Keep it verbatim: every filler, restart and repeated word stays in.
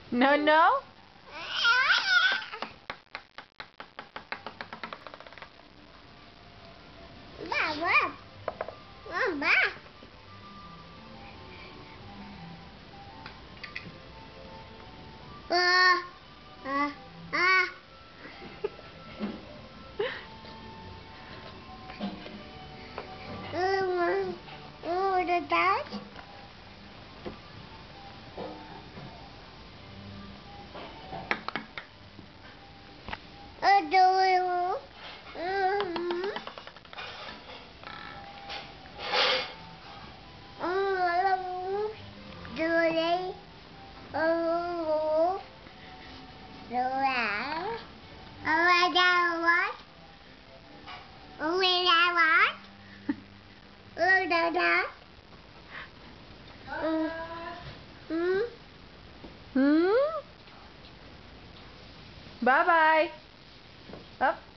No, no? Mama. Mama. Uh, uh, uh. Um, oh, the dad? Oh, do you? Um. Oh, do they? Oh, do I? Oh, I got what? Oh, I got what? Oh, da da. Mm. Hmm. Hmm? Bye-bye. Up.